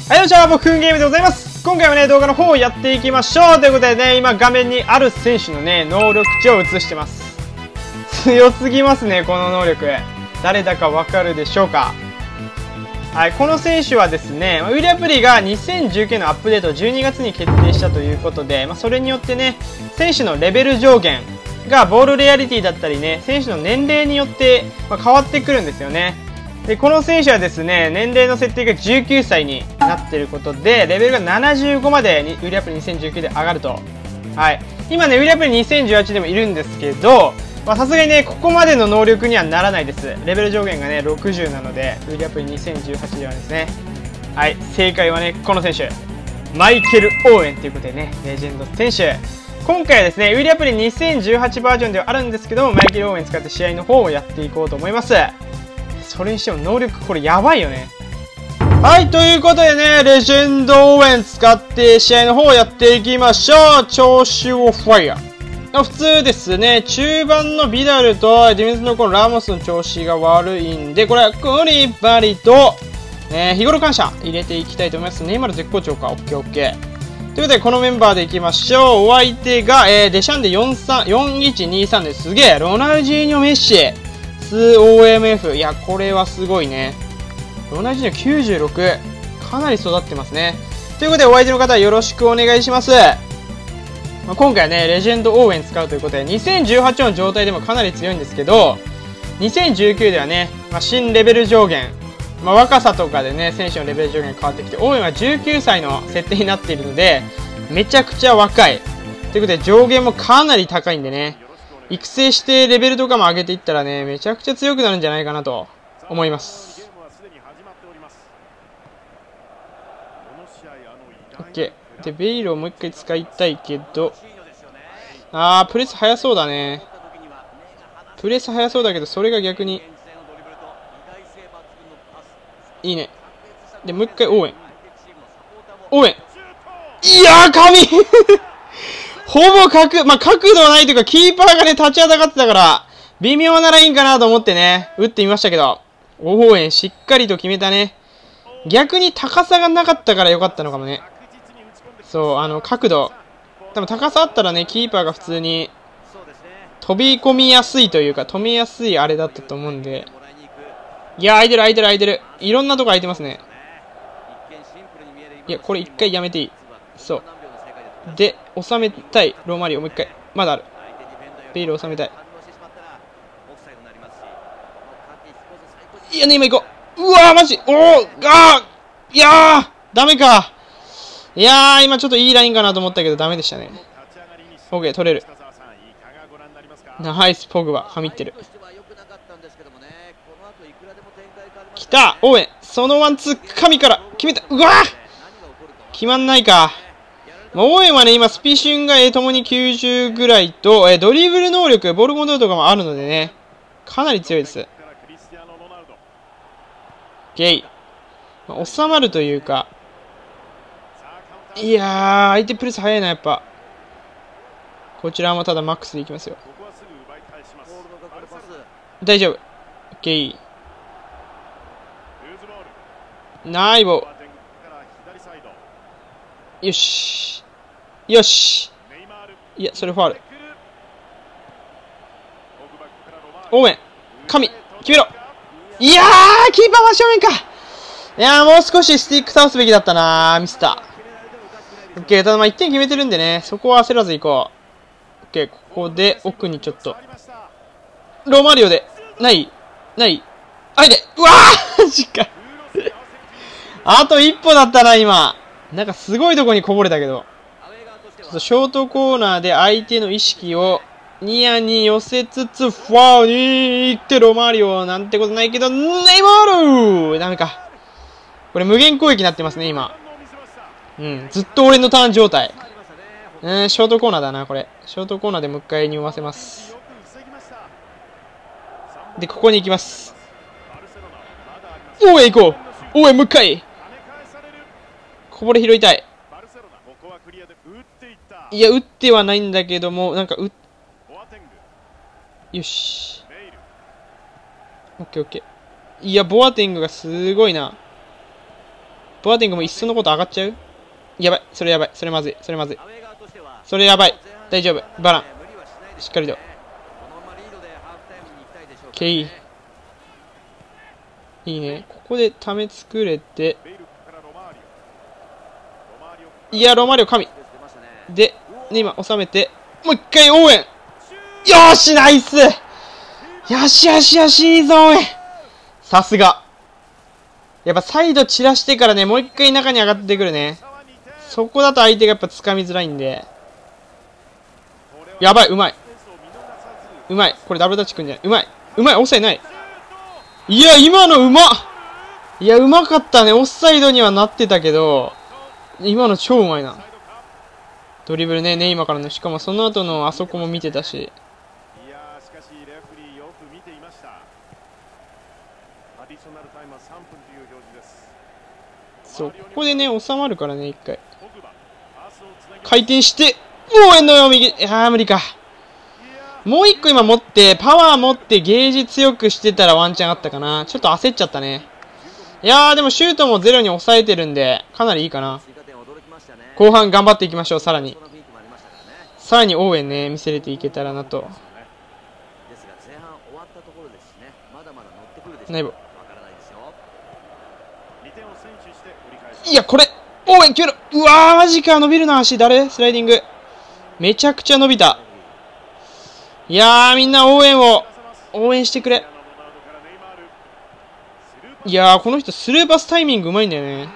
はい、よっしゃ、僕、ゲームでございます。今回はね、動画の方をやっていきましょう。ということでね、今画面にある選手のね、能力値を映してます。強すぎますね、この能力。誰だかわかるでしょうか。はい、この選手はですね、ウィリアプリが2019のアップデート12月に決定したということで、それによってね、選手のレベル上限がボールレアリティだったりね、選手の年齢によって、変わってくるんですよね。でこの選手はですね、年齢の設定が19歳になっていることで、レベルが75までウィリアプリ2019で上がると。はい。今ね、ウィリアプリ2018でもいるんですけど、さすがにね、ここまでの能力にはならないです。レベル上限がね、60なので、ウィリアプリ2018ではですね。はい。正解はね、この選手。マイケル・オーウェンということでね、レジェンド選手。今回はですね、ウィリアプリ2018バージョンではあるんですけども、マイケル・オーウェン使って試合の方をやっていこうと思います。それにしても能力これやばいよね。はい、ということでね、レジェンド応援使って試合の方をやっていきましょう。調子をファイヤー。普通ですね、中盤のビダルとディフェンスのこのラモスの調子が悪いんで、これはクリバリと、日頃感謝入れていきたいと思います。ネイマール絶好調か。オッケーオッケー。ということで、このメンバーでいきましょう。お相手が、デシャンで4123ですげえ。ロナウジーニョ・メッシ。OMF。いや、これはすごいね。ロナウジーニョ96。かなり育ってますね。ということで、お相手の方よろしくお願いします。今回はね、レジェンド応援使うということで、2018の状態でもかなり強いんですけど、2019ではね、新レベル上限、若さとかでね、選手のレベル上限変わってきて、応援は19歳の設定になっているので、めちゃくちゃ若い。ということで、上限もかなり高いんでね、育成してレベルとかも上げていったらね、めちゃくちゃ強くなるんじゃないかなと思います。OK。で、ベイルをもう一回使いたいけど、プレス速そうだね。プレス速そうだけど、それが逆に、いいね。で、もう一回応援。応援いやー、神ほぼ角度ないというか、キーパーがね、立ちはだかってたから、微妙なラインかなと思ってね、打ってみましたけど、応援しっかりと決めたね。逆に高さがなかったから良かったのかもね。そう、角度。多分高さあったらね、キーパーが普通に、飛び込みやすいというか、止めやすいあれだったと思うんで。いや、空いてる空いてる空いてる。いろんなとこ空いてますね。いや、これ一回やめていい。そう。で、収めたい。ローマリオ、もう一回。まだある。ベイル収めたい。いやね、今行こう。うわー、マジいやーダメか。いやー、今ちょっといいラインかなと思ったけど、ダメでしたね。OK、取れる。ナイス、ポグバ、神ってる。来たオーウェン、そのワンツー、神から決めた。うわー決まんないか。オーウェンはね、今、スピシュンがともに90ぐらいと、ドリブル能力、ボールコントロールとかもあるのでね、かなり強いです。ゲイ。収まるというか、いやー、相手プレス早いな、やっぱ。こちらもただマックスでいきますよ。大丈夫。ゲイ。ナイボ。よし。よし。いや、それファウル。オーウェン。神。決めろ。いやー、キーパーは正面か。いやー、もう少しスティック倒すべきだったなー。ミスった。オッケー、ただ1点決めてるんでね、そこは焦らずいこう。オッケー、ここで奥にちょっと。ローマリオで。ない。あいで。うわーマジか。あと一歩だったな、今。なんかすごいとこにこぼれたけど。ちょっとショートコーナーで相手の意識をニアに寄せつつ、ファウルに行ってロマリオなんてことないけど、ネイマールダメか。これ無限攻撃になってますね、今。ずっと俺のターン状態。ショートコーナーだな、これ。ショートコーナーでもう一回に追わせます。で、ここに行きます。オーウェン行こう。オーウェンもう一回。こぼれ拾いたい。いや、打ってはないんだけども、なんかよし。オッケーオッケー。いや、ボアティングがすごいな。 ボアティングもいっそのこと上がっちゃう。やばい。それやばい。それまずい。それまずい。それやばい。大丈夫。バラン。しっかりと。OK。いいね。ここでため作れて。いや、ロマリオ神。で、今、収めて。もう一回応援。よーし、ナイス。よしよしよし、いいぞ、応援。さすが。やっぱサイド散らしてからね、もう一回中に上がってくるね。そこだと相手がやっぱ掴みづらいんで。やばい、うまい。うまい。これダブルタッチくんじゃない。うまい。うまい、オフサイドない。いや、今のうまっ。いや、うまかったね。オフサイドにはなってたけど、今の超うまいな。ドリブルね、ネイマからの。しかもその後のあそこも見てたし。そう、ここでね、収まるからね、一回。回転して、応援のよ、右。無理か。もう一個今持って、パワー持ってゲージ強くしてたらワンチャンあったかな。ちょっと焦っちゃったね。いやー、でもシュートもゼロに抑えてるんで、かなりいいかな。後半頑張っていきましょう、さらに。さらに応援ね、見せれていけたらなと。ナイボ。いや、これ、応援決めろ。うわー、マジか、伸びるな、足。誰スライディング。めちゃくちゃ伸びた。いやー、みんな応援してくれ。いやー、この人、スルーパスタイミングうまいんだよね。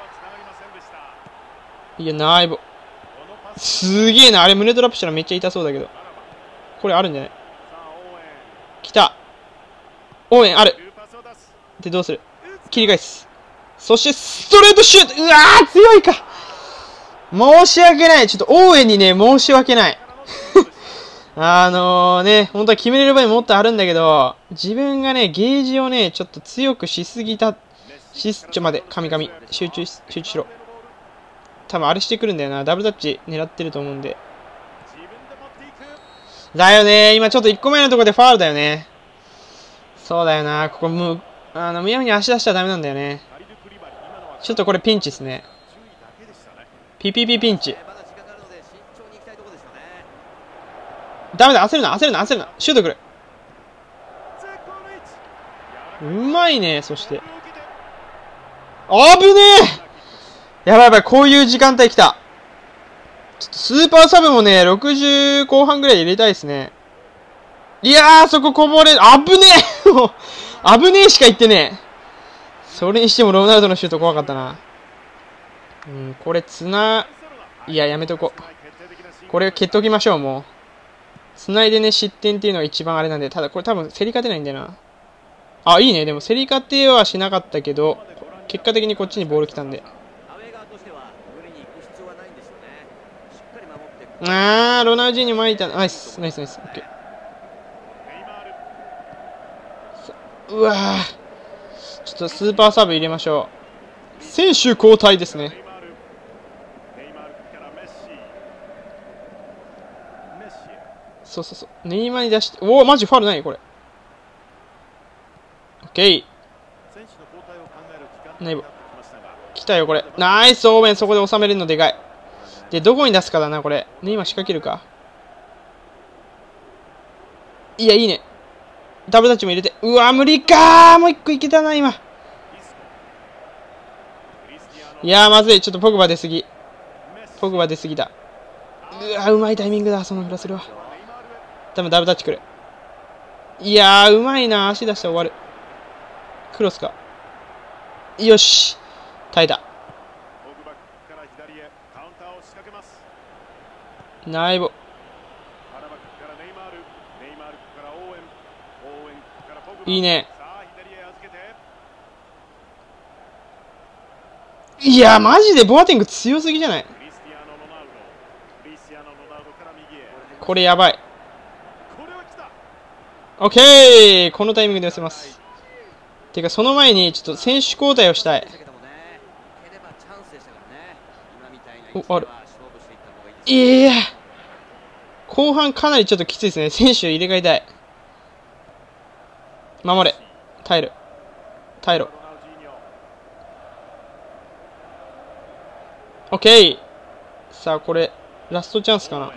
いや、ナイボ。すげえな。あれ、胸トラップしたらめっちゃ痛そうだけど。これあるんじゃない？来た。応援ある。で、どうする？切り返す。そして、ストレートシュート。うわー、強いか。申し訳ない。ちょっと応援にね、申し訳ない。ね、本当は決めれる場合もっとあるんだけど、自分がね、ゲージをね、ちょっと強くしすぎた。待て、神々。集中しろ。多分あれしてくるんだよな。ダブルタッチ狙ってると思うんで。だよね。今ちょっと1個目のところでファールだよね。そうだよな。ここむやみに足出したらダメなんだよね。ちょっとこれピンチですね。ピンチ。ダメだ、焦るな。シュートくる。うまいね、そして。あぶねえ。やばい、こういう時間帯来た。ちょっとスーパーサブもね、60後半ぐらい入れたいですね。いやー、そここぼれる。あぶねえあぶねえしか言ってねえ。それにしてもロナウドのシュート怖かったな。これいや、やめとこう。これ蹴っときましょう、もう。繋いでね、失点っていうのが一番あれなんで、ただこれ多分競り勝てないんだよな。あ、いいね。でも競り勝てはしなかったけど、結果的にこっちにボール来たんで。ロナウジーニ前いた。ナイス。オッケー。うわー。ちょっとスーパーサーブ入れましょう。選手交代ですね。そう。ネイマーに出して。おお、マジファウルないこれ。オッケー。ナイボ。来たよ、これ。ナイス、オーウェン。そこで収めれるのでかい。で、どこに出すかだな、これ。ネイマー仕掛けるか。いや、いいね。ダブルタッチも入れて。うわ、無理かー。もう一個いけたな、今。いやー、まずい。ちょっとポグバ出すぎだ。うわ、うまいタイミングだ、そのフラスルは。多分ダブルタッチくる。いやー、うまいな。足出して終わる。クロスか。よし。耐えた。ナイボ。いいね。いや、マジでボアティング強すぎじゃない？これやばい。オッケー。このタイミングで寄せます。てか、その前にちょっと選手交代をしたい。お、ある。いや、後半かなりちょっときついですね。選手入れ替えたい。守れ。耐えろ。 オッケー。さあ、これ、ラストチャンスかな。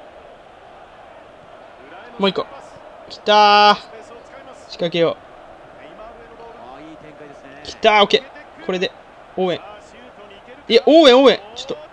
もう一個。きたー。仕掛けよう。きたー、オッケー。これで、応援。いや、応援。ちょっと。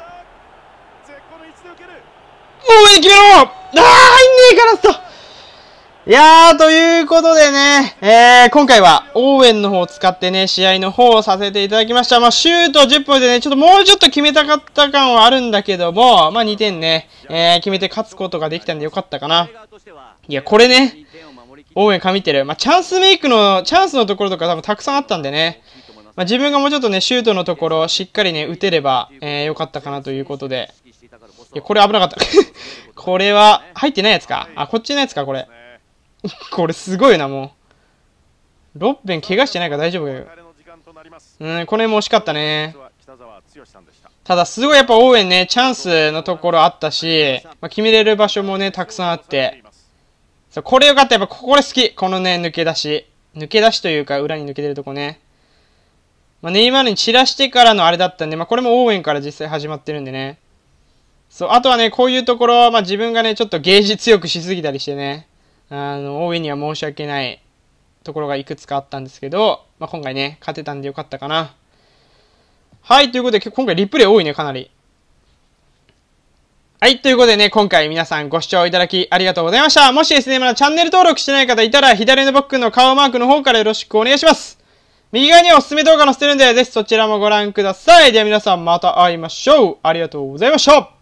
応援決めろー。入んねえか、ラスト。いやー、ということでね、今回は応援の方を使ってね、試合の方をさせていただきました。まあ、シュート10分でね、ちょっともうちょっと決めたかった感はあるんだけども、まあ、2点ね、決めて勝つことができたんでよかったかな。いや、これね、応援神ってる。まあ、チャンスのところとか多分たくさんあったんでね、まあ、自分がもうちょっとね、シュートのところしっかりね、打てれば、よかったかなということで。いや、これ危なかった。これは、入ってないやつか。あ、こっちのやつか、これ。これすごいな、もう。ロッベン怪我してないから大丈夫だよ。この辺も惜しかったね。ただ、すごいやっぱ応援ね、チャンスのところあったし、まあ、決めれる場所もね、たくさんあって。そう、これよかった。やっぱこれ好き。このね、抜け出し。抜け出しというか、裏に抜けてるとこね。まあ、ネイマールに散らしてからのあれだったんで、まあ、これも応援から実際始まってるんでね。そう、あとはね、こういうところ、まあ、自分がね、ちょっとゲージ強くしすぎたりしてね。応援には申し訳ないところがいくつかあったんですけど、まあ、今回ね、勝てたんでよかったかな。はい、ということで、今回リプレイ多いね、かなり。はい、ということでね、今回皆さんご視聴いただきありがとうございました。もしですね、まだチャンネル登録してない方いたら、左の僕の顔マークの方からよろしくお願いします。右側にはおすすめ動画載せてるんで、ぜひそちらもご覧ください。では皆さんまた会いましょう。ありがとうございました。